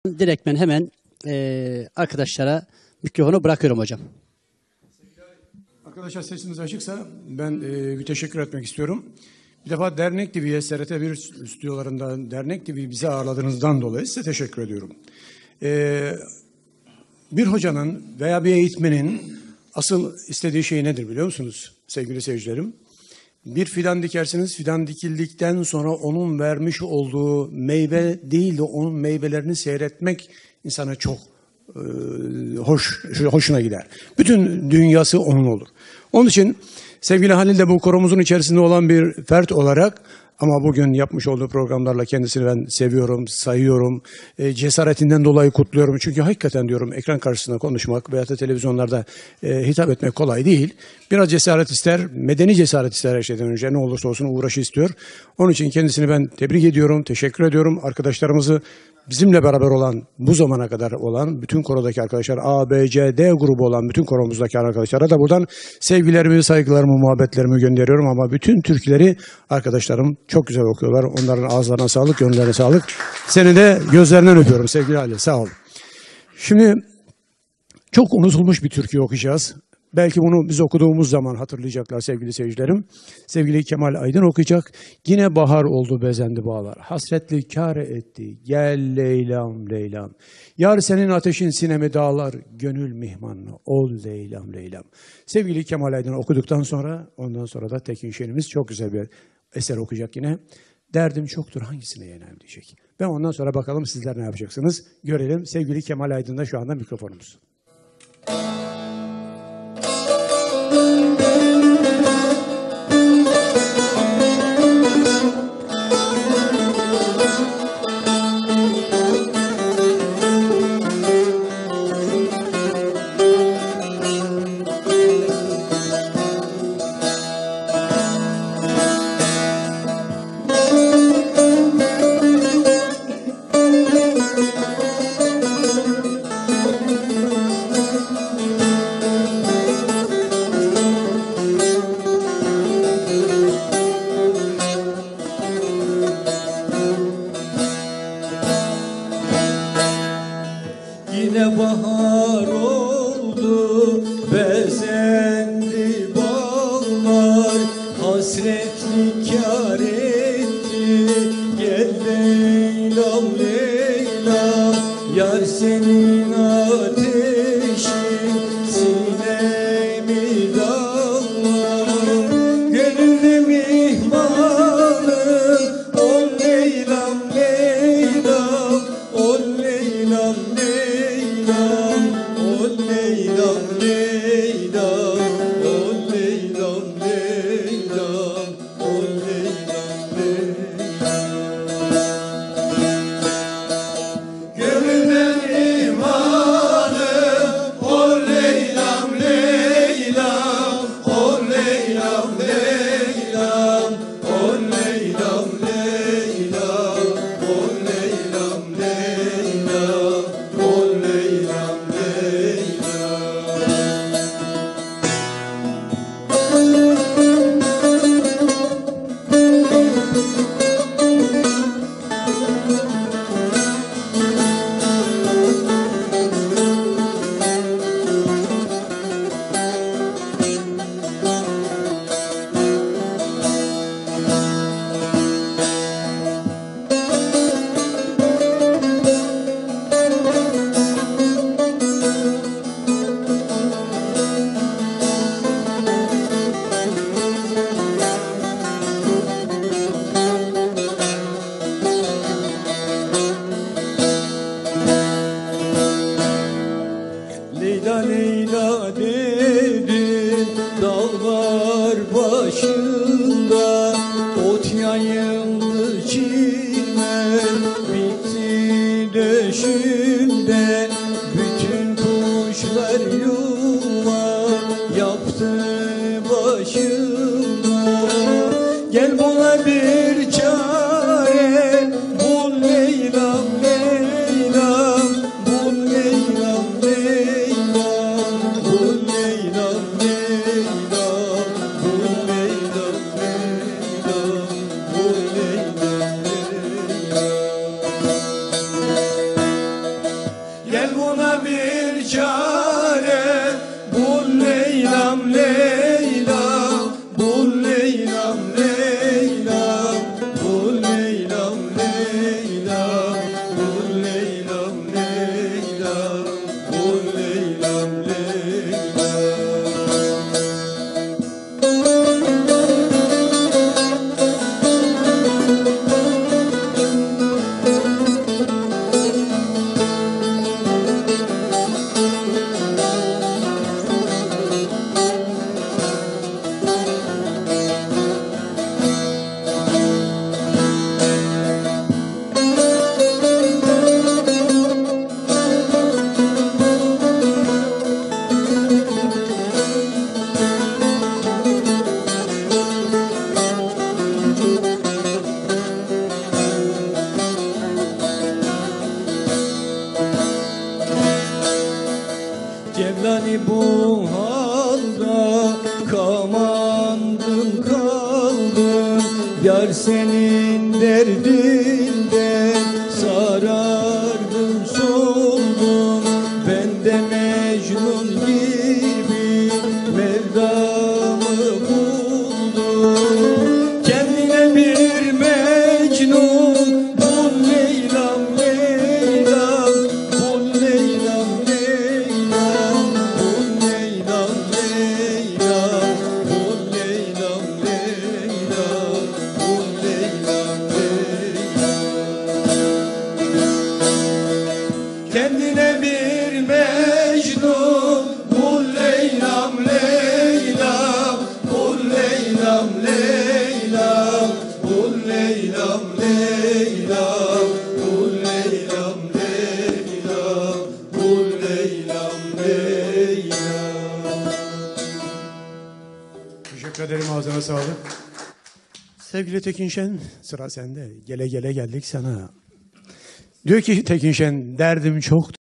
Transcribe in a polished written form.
Direkt ben hemen arkadaşlara mikrofonu bırakıyorum hocam. Arkadaşlar sesiniz açıksa ben bir teşekkür etmek istiyorum. Bir defa Dernek TV'ye, TRT1 stüdyolarından Dernek TV bizi ağırladığınızdan dolayı size teşekkür ediyorum. Bir hocanın veya bir eğitmenin asıl istediği şey nedir biliyor musunuz sevgili seyircilerim? Bir fidan dikersiniz, fidan dikildikten sonra onun vermiş olduğu meyve değil de onun meyvelerini seyretmek insana çok hoşuna gider. Bütün dünyası onun olur. Onun için sevgili Halil de bu koromuzun içerisinde olan bir fert olarak ama bugün yapmış olduğu programlarla kendisini ben seviyorum, sayıyorum. Cesaretinden dolayı kutluyorum. Çünkü hakikaten diyorum ekran karşısında konuşmak veya da televizyonlarda hitap etmek kolay değil. Biraz cesaret ister, medeni cesaret ister her şeyden önce. Ne olursa olsun uğraşı istiyor. Onun için kendisini ben tebrik ediyorum, teşekkür ediyorum. Arkadaşlarımızı bizimle beraber olan, bu zamana kadar olan bütün korodaki arkadaşlar, A, B, C, D grubu olan bütün koromuzdaki arkadaşlara da buradan sevgilerimi, saygılarımı, muhabbetlerimi gönderiyorum. Ama bütün türküleri arkadaşlarım çok güzel okuyorlar. Onların ağızlarına sağlık, gönüllerine sağlık. Seni de gözlerinden öpüyorum sevgili Ali, sağ ol. Şimdi çok unutulmuş bir türkü okuyacağız. Belki bunu biz okuduğumuz zaman hatırlayacaklar sevgili seyircilerim. Sevgili Kemal Aydın okuyacak. Yine bahar oldu bezendi bağlar. Hasretli kâr etti. Gel Leylam Leylam. Yar senin ateşin sinemi dağlar. Gönül mihmanı ol Leylam Leylam. Sevgili Kemal Aydın okuduktan sonra ondan sonra da Tekin Şenimiz çok güzel bir eser okuyacak yine. Derdim çoktur hangisine yenem diyecek. Ben ondan sonra bakalım sizler ne yapacaksınız. Görelim. Sevgili Kemal Aydın'da şu anda mikrofonumuz. Yine bahar oldu, bezendi bağlar, hasretli kâr etti, gel Leylam Leylam, yar senin ateşin sinemi dağlar, gönlümde mihmanım, ol Leylam Leylam, ol Leylam Leylam. Leylam, Leylam, ol Leylam, Leylam, ol Leylam, Leylam. Gönlümden imanım, ol Leylam, Leylam, ol Leylam, Leylam, ol Leylam, Leylam, ol Leylam, Leylam, ol Leylam, Leyla Leyla dedim dağlar başında, ot yayıldı çimen bitti döşümde, bütün kuşlar yuva yaptı başımda. Gel bana bir çare bul Leylam Leylam, bul Leylam Leylam, bul Leylam Leylam, bul Leylam Leylam, bul Leylam Leylam. Gel buna bir çare bul Leyla'm Leyla'm, bul Leyla'm Leyla'm, bul Leyla'm Leyla'm, bul Leyla'm Leyla'm, bul Leyla'm Leyla'm. Cevlani bu halda kamandım kaldım, yar senin derdinden sarardım soldum. Ben de Mecnun gibi Mevlamı buldum. Kendine bir Mecnun bul Leyla'm Leyla'm, bul Leyla'm Leyla'm, bul Leyla'm Leyla'm, bul Leyla'm Leyla'm, bul Leyla'm Leyla'm. Kendine bir Mecnun bul Leyla'm Leyla'm, bul Leyla'm Leyla'm, bul Leyla'm Leyla'm, bul Leyla'm Leyla'm, bul Leyla'm Leyla'm. Teşekkür ederim, ağzına sağlık. Sevgili Tekin Şen, sıra sende. Gele gele geldik sana. Diyor ki Tekin Şen, derdim çok.